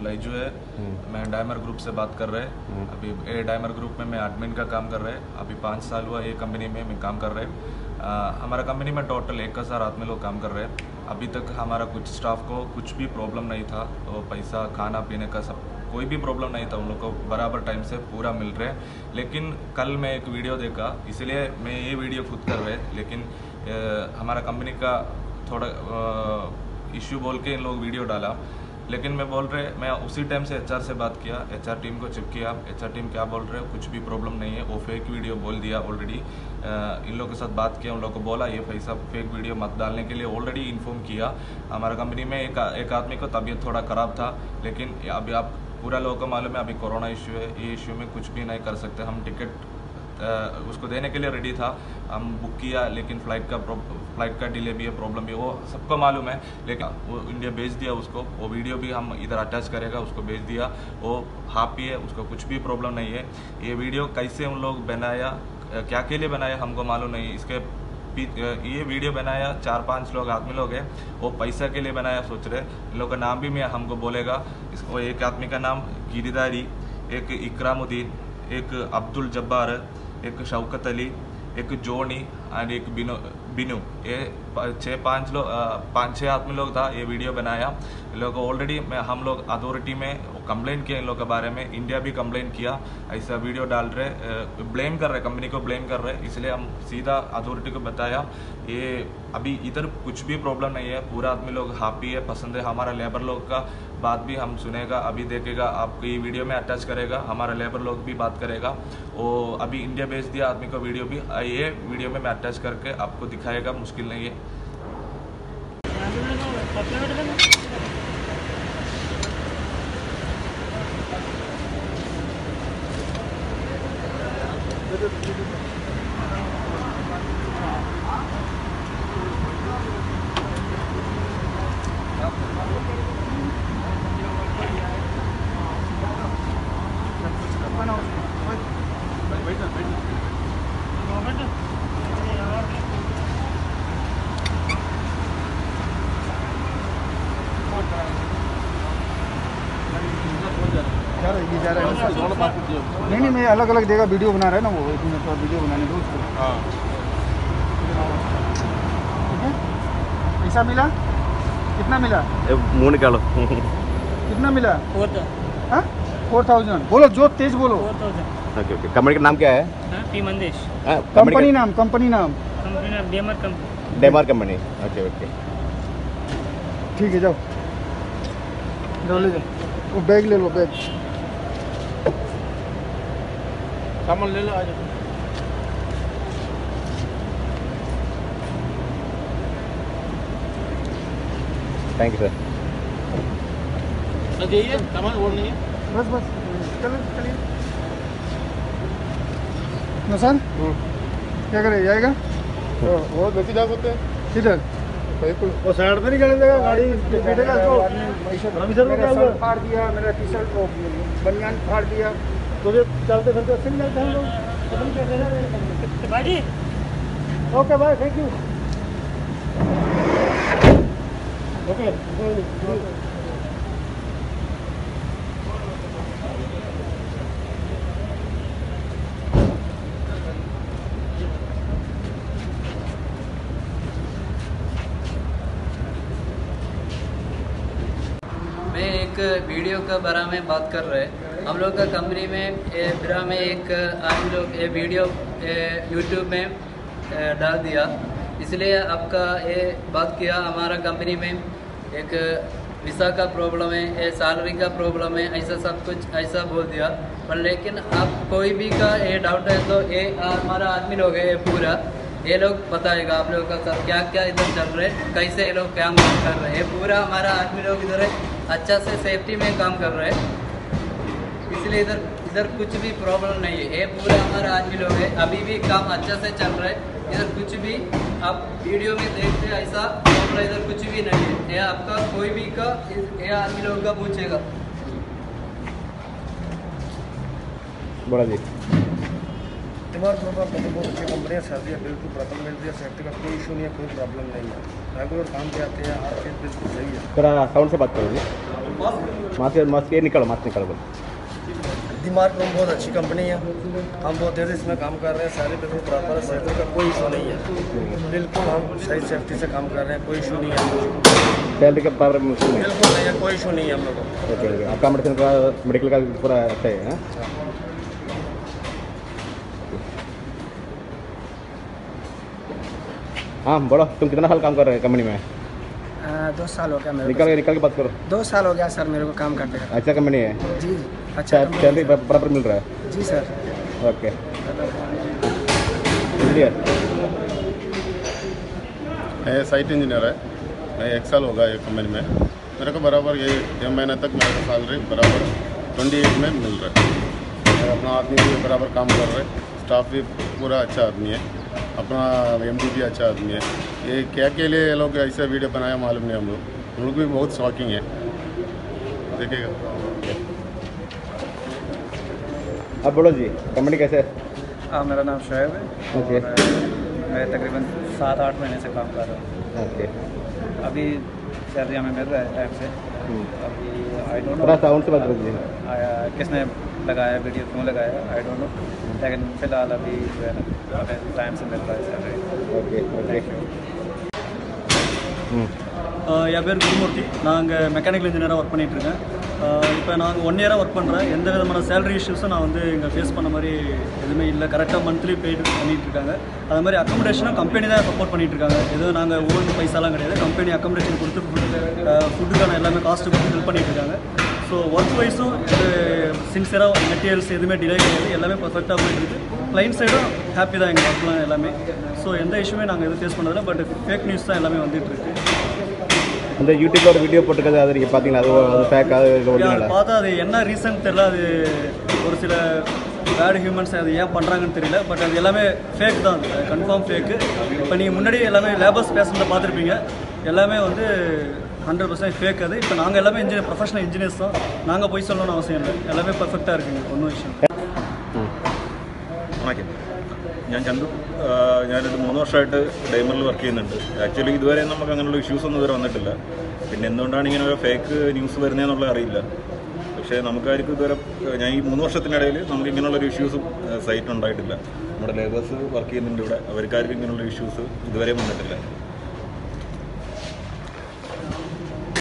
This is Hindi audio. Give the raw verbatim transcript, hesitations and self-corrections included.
लाइजू है। मैं डायमर ग्रुप से बात कर रहे हैं। अभी ए डायमर ग्रुप में मैं एडमिन का काम कर रहे हैं। अभी पाँच साल हुआ ये कंपनी में मैं काम कर रहे हैं। हमारा कंपनी में टोटल एक हज़ार आदमी लोग काम कर रहे हैं। अभी तक हमारा कुछ स्टाफ को कुछ भी प्रॉब्लम नहीं था, तो पैसा खाना पीने का सब कोई भी प्रॉब्लम नहीं था। उन लोग को बराबर टाइम से पूरा मिल रहे हैं। लेकिन कल मैं एक वीडियो देखा, इसलिए मैं ये वीडियो खुद कर रहे हैं। लेकिन आ, हमारा कंपनी का थोड़ा इश्यू बोल के इन लोग वीडियो डाला। लेकिन मैं बोल रहे मैं उसी टाइम से एचआर से बात किया, एचआर टीम को चेक किया। एचआर टीम क्या बोल रहे हो, कुछ भी प्रॉब्लम नहीं है, वो फेक वीडियो बोल दिया ऑलरेडी। इन लोगों के साथ बात किया, उन लोगों को बोला ये पैसा फेक वीडियो मत डालने के लिए ऑलरेडी इन्फॉर्म किया। हमारा कंपनी में एक एक आदमी को तबीयत थोड़ा ख़राब था, लेकिन अभी आप पूरा लोगों को मालूम है अभी कोरोना इशू है। ये इशू में कुछ भी नहीं कर सकते। हम टिकट उसको देने के लिए रेडी था, हम बुक किया, लेकिन फ़्लाइट का फ्लाइट का डिले भी है, प्रॉब्लम भी है, वो सबको मालूम है। लेकिन वो इंडिया भेज दिया उसको, वो वीडियो भी हम इधर अटैच करेगा, उसको भेज दिया। वो हैप्पी है, उसको कुछ भी प्रॉब्लम नहीं है। ये वीडियो कैसे उन लोग बनाया, क्या के लिए बनाया हमको मालूम नहीं। इसके ये वीडियो बनाया चार पांच लोग आदमी लोग हैं, वो पैसा के लिए बनाया सोच रहे। इन लोग का नाम भी मैं हमको बोलेगा। इसको एक आदमी का नाम गिरिधारी, एक इकरामुद्दीन, एक अब्दुल जब्बार, एक शौकत अली, एक जोनी एंड एक बिनो बिनू। ये छः पाँच लोग पाँच छः आदमी लोग था ये वीडियो बनाया। इन लोगों को ऑलरेडी मैं हम लोग अथॉरिटी में कंप्लेंट किया इन लोग के बारे में। इंडिया भी कंप्लेंट किया, ऐसा वीडियो डाल रहे, ब्लेम कर रहे, कंपनी को ब्लेम कर रहे। इसलिए हम सीधा अथॉरिटी को बताया ये अभी इधर कुछ भी प्रॉब्लम नहीं है, पूरा आदमी लोग हैप्पी है, पसंद है। हमारा लेबर लोग का बात भी हम सुनेगा, अभी देखेगा, आपको ये वीडियो में अटैच करेगा, हमारा लेबर लोग भी बात करेगा। वो अभी इंडिया भेज दिया आदमी को वीडियो भी, ये वीडियो में मैं अटैच करके आपको दिखाएगा, मुश्किल नहीं है। नहीं नहीं मैं अलग अलग जगह वीडियो बना रहा है ना, वो एक मिनट और वीडियो बनाने दो उसको। हाँ ठीक है। पैसा मिला कितना मिला, मुँह निकालो। कितना मिला? हाँ फोर थाउजेंड। बोलो जो तेज बोलो। Okay okay. कंपनी का नाम क्या है? पी मंदेश। कंपनी नाम कंपनी नाम कंपनी नाम डेमर कंपनी। डेमर कंपनी। ओके ओके ठीक है, जाओ जाओ ले जाओ, वो बैग ले लो, बैग सामान ले लो, आ जाओ। Thank you sir. जाइए, सामान और नहीं है। बस बस चलो चलिए। नौशाद क्या करे जाएगा? वो गति जा सकते हैं किधर? वो साइड पे नहीं जाने देगा गाड़ी। बैठेगा तो अभी सर मेरा शर्ट फाड़ दिया, मेरा टी शर्ट को बनियान फाड़ दिया, तो ये चलते फिरते अच्छे नहीं जाते हैं लोग। खत्म कैसे भाई okay bye, thank you. Okay मैं एक वीडियो के बारे में बात कर रहे हैं। हम लोग का कंपनी में ए, बिरा में एक आदमी लोग ये वीडियो यूट्यूब में ए, डाल दिया, इसलिए आपका ये बात किया। हमारा कंपनी में एक वीज़ा का प्रॉब्लम है, ये सैलरी का प्रॉब्लम है, ऐसा सब कुछ ऐसा बोल दिया। पर लेकिन आप कोई भी का ये डाउट है तो ये हमारा आदमी लोग है, ये पूरा ये लोग बताएगा आप लोगों का सब क्या क्या इधर चल रहे है, कैसे ये लोग काम कर रहे हैं। पूरा हमारा आदमी लोग इधर अच्छा से सेफ्टी में काम कर रहे हैं, इसलिए इधर इधर कुछ भी प्रॉब्लम नहीं है। ये पूरा हमारा आदमी लोग है, अभी भी काम अच्छा से चल रहा है। इधर कुछ भी आप वीडियो में देखते ऐसा प्रॉब्लम इधर कुछ भी नहीं है। ये आपका कोई भी का ये आदमी लोग का पूछेगा। बोला जी। दिमाग ग्रुप आप मतलब बहुत अच्छी कंपनी है, सैलरी है बिल्कुल प्रॉपर मिल रही है, सेफ्टी का कोई इशू नहीं है, कोई प्रॉब्लम नहीं है, रेगुलर काम पे आते हैं, हर चीज़ बिल्कुल सही है। थोड़ा साउंड से बात करो जी, मास्क मास्क ये निकालो, मास्क निकालो बोलो। दिमाग ग्रुप बहुत अच्छी कंपनी है, हम बहुत देर से इसमें काम कर रहे हैं, सैलरी बिल्कुल प्रॉपर है, सेफ्टी का कोई इशू नहीं है, बिल्कुल हम सही सेफ्टी से काम कर रहे हैं, कोई इशू नहीं है, सैलरी का पावर मुश्किल नहीं है। बिल्कुल नहीं है, कोई इशू नहीं है हम लोगों को। ओके ओके, आपका मेडिसिन का मेडिकल का पूरा अच्छा है हाँ? हाँ बोलो, तुम कितना साल काम कर रहे हैं कंपनी में? दो साल हो गया मेरे निकल के निकल के बात करो। दो साल हो गया सर मेरे को काम करते करते। अच्छा कंपनी है जी अच्छा सैलरी बराबर मिल रहा है? जी सर। Okay clear. मैं साइट इंजीनियर है, मैं एक साल होगा ये कंपनी में, मेरे को बराबर ये छः महीने तक मेरे को सैलरी बराबर ट्वेंटी एट में मिल रहा है। मैं अपना आदमी भी बराबर काम कर रहे, स्टाफ भी पूरा अच्छा आदमी है, अपना एम डी भी अच्छा आदमी है। ये क्या के लिए ये लोग ऐसा वीडियो बनाया मालूम नहीं, हम लोग हम लोग भी बहुत शॉकिंग है, देखिएगा। अब बोलो जी, कंपनी कैसे है? हाँ मेरा नाम शोएब है ओके। और मैं तकरीबन सात आठ महीने से काम कर रहा हूँ। ओके अभी सैलरी हमें मिल रहा है टाइम से। अभी आई डोंट थोड़ा नो साउंड से बात करो। किसने लगाया वीडियो, क्यों लगाया आई डोंट नो, लेकिन फ़िलहाल अभी जो है ना हमें टाइम से मिल रहा है सैलरी। ओके ओके என் பேர் குருமூர்த்தி. நாங்கள் மெக்கானிக்கல் இன்ஜினியராக ஒர்க் பண்ணிகிட்ருக்கேன். இப்போ நாங்கள் ஒன் இயராக ஒர்க் பண்ணுறேன். எந்த விதமான சேலரி இஷ்யூஸும் நான் வந்து இங்கே ஃபேஸ் பண்ண மாதிரி எதுவுமே இல்லை. கரெக்டாக மந்த்லி பெய்டு பண்ணிகிட்ருக்காங்க. அது மாதிரி அக்கமடேஷனும் கம்பெனி தான் சப்போர்ட் பண்ணிகிட்ருக்காங்க. எதுவும் நாங்கள் ஓன் பைசாலாம் கிடையாது. கம்பெனி அக்கமடேஷன் கொடுத்து ஃபுட்டு ஃபுட்டுக்கான எல்லாமே காஸ்ட்டு கொடுத்து ஹெல்ப் பண்ணிகிட்ருக்காங்க. ஸோ ஒர்க் வைஸும் இது சின்சியராக மெட்டீரியல்ஸ் எதுவுமே டிலே கிடையாது. எல்லாமே பர்ஃபெக்டாக போயிட்டுருக்கு. கிளைண்ட் சைடும் ஹாப்பி தான் எங்கள் ஒர்க்லாம் எல்லாமே. ஸோ எந்த இஷ்யூமே நாங்கள் எதுவும் ஃபேஸ் பண்ணதில்லை. பட் ஃபேக் நியூஸ் தான் எல்லாமே வந்துகிட்ருக்கு. அந்த யூடியூப்ல ஒரு வீடியோ போட்டுருக்காது, அது நீங்கள் பார்த்தீங்களா? அது அது ஃபேக், அது ஒரிஜினலா? பார்த்தா அது என்ன ரீசன் தெரியல. அது ஒரு சில பேட் ஹியூமன்ஸ் அது ஏன் பண்ணுறாங்கன்னு தெரியல. பட் அது எல்லாமே ஃபேக் தான், அது கன்ஃபார்ம் ஃபேக்கு. இப்போ நீங்கள் முன்னாடி எல்லாமே லேபர்ஸ் பேசுகிறத பார்த்துருப்பீங்க. எல்லாமே வந்து ஹண்ட்ரட் பர்சன்ட் ஃபேக். அது இப்போ நாங்கள் எல்லாமே இன்ஜினியர், ப்ரொஃபஷனல் இன்ஜினியர்ஸ் தான். நாங்கள் போய் சொல்லணும்னு அவசியம் இல்லை. எல்லாமே பர்ஃபெக்டாக இருக்குங்க, ஒன்றும் விஷயம். വണക്കം, ഞാൻ ചന്തു. ഞാനിത് മൂന്ന് വർഷമായിട്ട് ഡൈമറിൽ വർക്ക് ചെയ്യുന്നുണ്ട്. ആക്ച്വലി ഇതുവരെ നമുക്ക് അങ്ങനെയുള്ള ഇഷ്യൂസൊന്നും ഇതുവരെ വന്നിട്ടില്ല. പിന്നെ എന്തുകൊണ്ടാണ് ഇങ്ങനെ ഒരു ഫേക്ക് ന്യൂസ് വരുന്നതെന്നുള്ളത് അറിയില്ല. പക്ഷേ നമുക്കായിരിക്കും ഇതുവരെ, ഞാൻ ഈ മൂന്ന് വർഷത്തിനിടയിൽ നമുക്ക് ഇങ്ങനെയുള്ളൊരു ഇഷ്യൂസും സൈറ്റ് ഉണ്ടായിട്ടില്ല. നമ്മുടെ ലേബേഴ്സ് വർക്ക് ചെയ്യുന്നുണ്ട് ഇവിടെ, അവർക്കാർക്കും ഇങ്ങനെയുള്ള ഇഷ്യൂസ് ഇതുവരെ വന്നിട്ടില്ല.